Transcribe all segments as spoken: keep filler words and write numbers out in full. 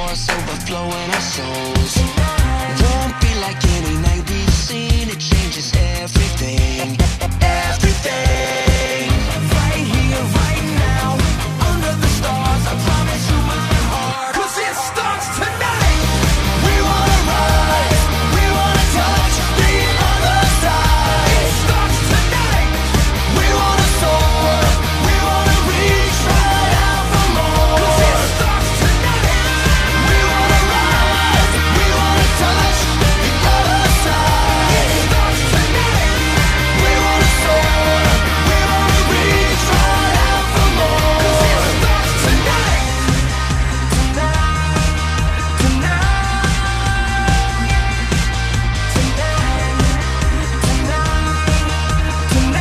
force overflowing our souls. Won't be like any night we've seen. It changes everything, everything. Right here, right now, under the stars, I promise you my heart. 'Cause it starts tonight. We wanna rise, we wanna touch the other side. It starts tonight. We wanna soar, we wanna reach right out for more. 'Cause it starts tonight. We wanna rise, we wanna touch the other side. It starts tonight. We wanna soar, we wanna reach right out for more. 'Cause it starts tonight. Tonight, tonight, tonight,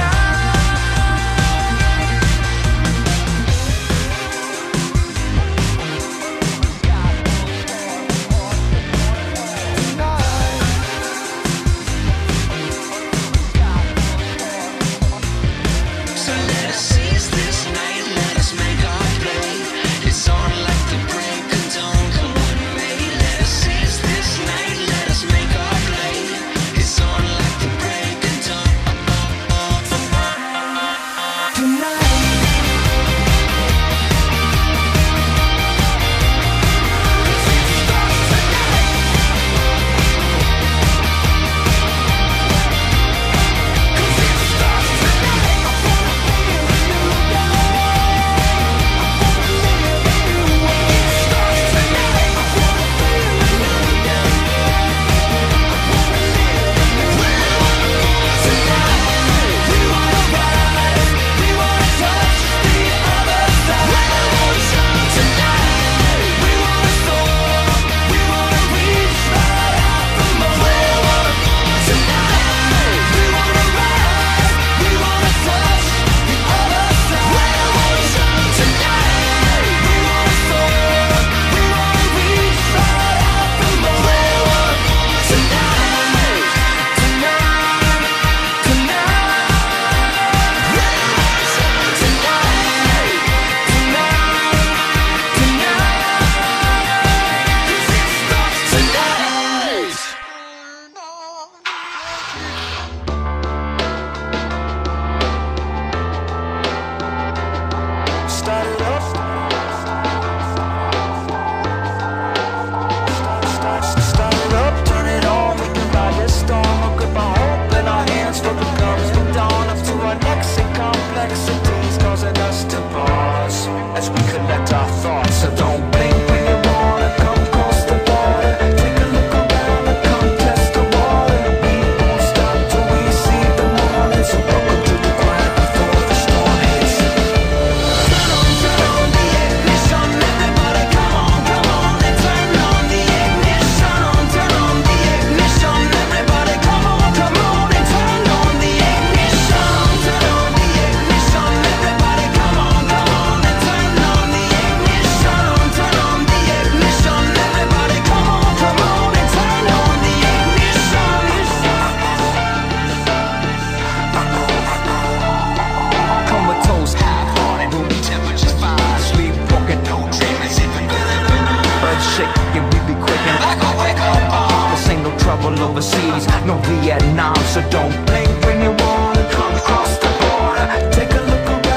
So let us seize this night, let us make our play. It's on like the break of dawn, come what may. Let us seize this night, let us make our play. It's on like the break of dawn. Tonight. Start it up. Start, start it up, turn it on. We can ride this storm. Look at my hope in our hands. What becomes the dawn up to our necks and complexities, causing us to pause as we collect our thoughts. So don't blink when you wanna come close the border. Take a look around and come test the water. We won't stop till we see the morning. So welcome to the grind before the storm hits. Turn on, turn on the ignition. Everybody come on, come on and turn on the ignition. On, turn on the ignition. Everybody come on, come on and turn on the ignition. Turn on the ignition. Everybody come on, come on and turn on the ignition. Turn on the ignition. Everybody come on, come on and turn on the ignition. Comatose, half-hearted, room temperature's fine. Sleepwalking, no dream is even better than earth shaking, we be quaking like a wake-up bomb. This ain't no trouble overseas, no Vietnam. So don't blink when you wanna come across the border. Take a look around.